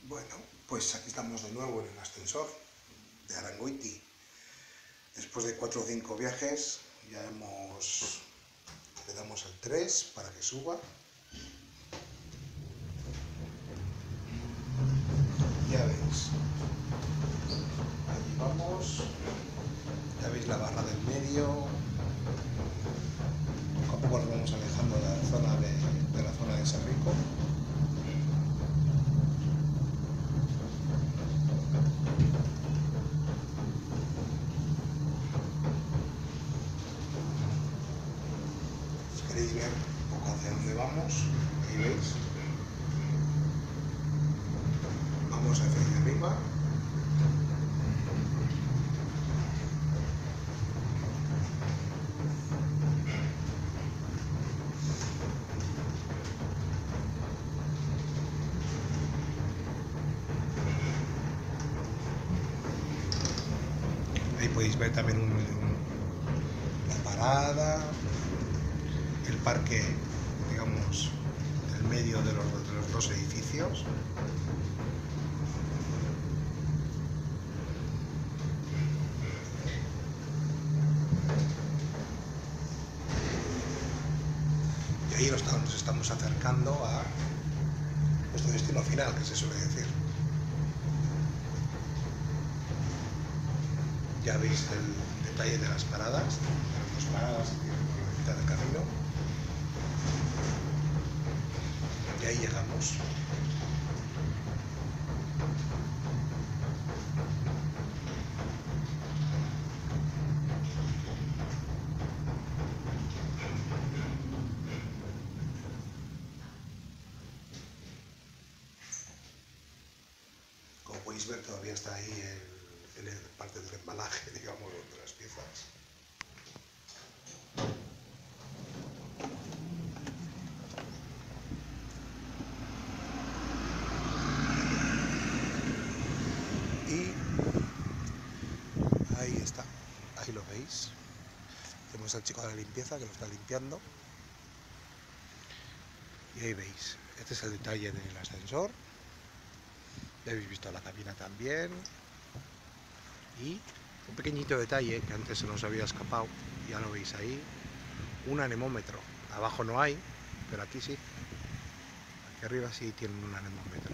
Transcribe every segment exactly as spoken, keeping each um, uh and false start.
Bueno, pues aquí estamos de nuevo en el ascensor de Arangoiti. Después de cuatro o cinco viajes, ya hemos... le damos al tres para que suba. Ya veis. Allí vamos. Ya veis la barra del medio. Poco a poco nos vamos alejando de la zona de, de la zona de Serrico. Si queréis ver un poco hacia dónde vamos, ahí veis. Vamos hacia allá arriba. Ahí podéis ver también un, un, la parada, el parque, digamos, del medio de los, de los dos edificios. Y ahí nos estamos acercando a nuestro destino final, que se suele decir. Ya veis el detalle de las paradas, de las dos paradas y la mitad del camino. Y ahí llegamos. Como podéis ver, todavía está ahí el, el parte del embalaje, digamos, de las piezas. Y ahí está, ahí lo veis. Tenemos al chico de la limpieza que lo está limpiando. Y ahí veis, este es el detalle del ascensor. Ya habéis visto la cabina también. Y un pequeñito detalle que antes se nos había escapado, ya lo veis ahí, un anemómetro. Abajo no hay, pero aquí sí. Aquí arriba sí tienen un anemómetro.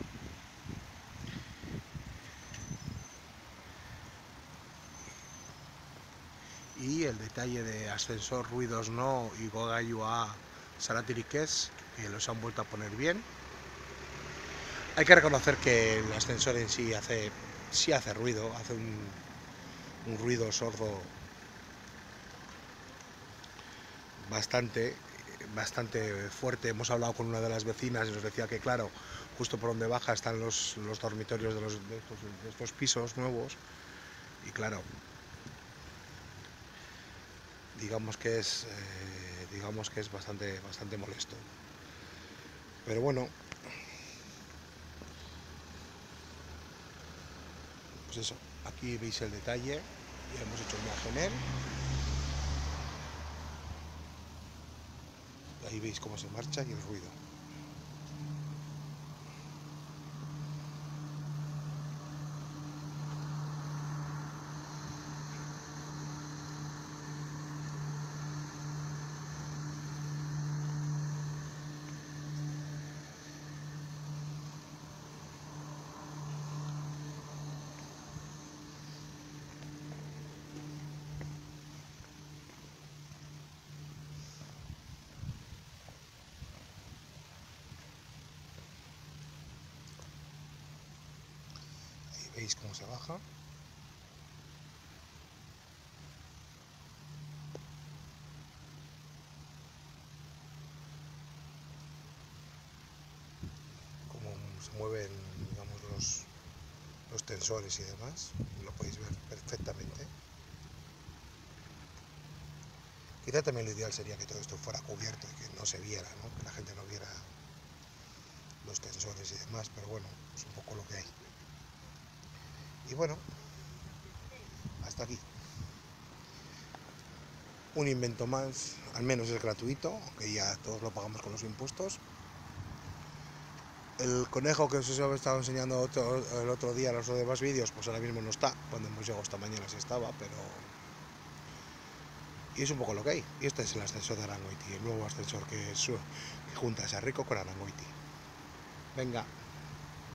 Y el detalle de ascensor, ruidos no y Gogayu a Saratiriques, que los han vuelto a poner bien. Hay que reconocer que el ascensor en sí hace, sí hace ruido, hace un, un ruido sordo bastante, bastante fuerte. Hemos hablado con una de las vecinas y nos decía que, claro, justo por donde baja están los, los dormitorios de, los, de, estos, de estos pisos nuevos y, claro, digamos que es, eh, digamos que es bastante, bastante molesto. Pero bueno, pues eso, aquí veis el detalle, ya hemos hecho un viaje en él. Y ahí veis cómo se marcha y el ruido. ¿Veis cómo se baja? Cómo se mueven, digamos, los, los tensores y demás. Lo podéis ver perfectamente. Quizá también lo ideal sería que todo esto fuera cubierto y que no se viera, ¿no? Que la gente no viera los tensores y demás, pero bueno, es un poco lo que hay. Y bueno, hasta aquí. Un invento más, al menos es gratuito, aunque ya todos lo pagamos con los impuestos. el conejo que os he estado enseñando otro, el otro día en los demás vídeos, pues ahora mismo no está. Cuando hemos llegado esta mañana sí estaba, pero... Y es un poco lo que hay. Y este es el ascensor de Arangoiti, el nuevo ascensor que, es, que junta a Sarrico con Arangoiti. Venga.